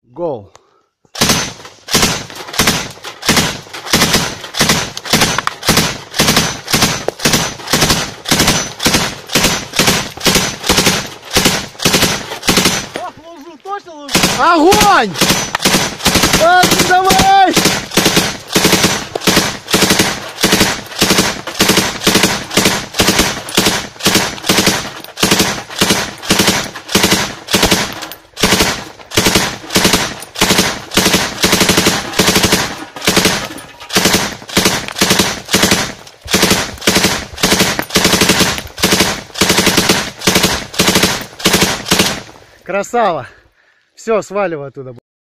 Гол. Ложу, точно ложу? Огонь! Давай! Красава! Все, сваливай оттуда.